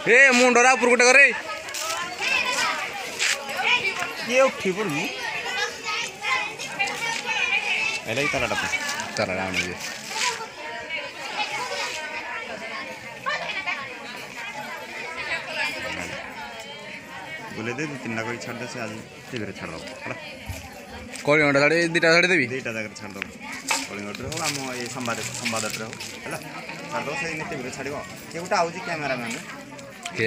ए मुंडरा ऊपर गोटे करे ये उठी पड़ू एला तालाटा तालाटा आने दे बोले दे तीन कोई छाड़ दे से आज टीवी रे छाड़ दो है कलिंगटा छाड़ी दीटा छाड़ी देबी दीटा जगह छाड़ दो कलिंगट रे हो हम ये संवाद रे हो हैला छाड़ दो से टीवी रे छाड़िबो के गोटा आउजी कैमरामैन के